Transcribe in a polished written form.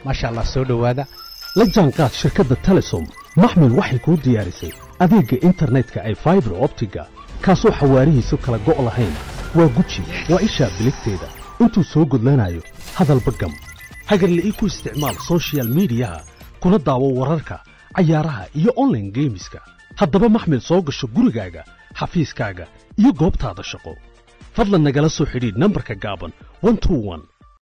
maasha Allah soo dhawaada la jaanqaad shirkadda Telesom maxmil waxay ku diyaarisay adeegga internetka ay fiber optiga kaasoo xawaarihiisu kala go' lahayn waa guji waa isha biligteeda intuu soo gudlanayo hadalba gam hagarla ii ku isticmaal social media kuna daawo wararka cayaaraha iyo online gameska haddaba maxmil soo gasho gurigaaga xafiiskaaga iyo goobtaada shaqo fadlan nagala soo xidhiidh nambarka gaaban 121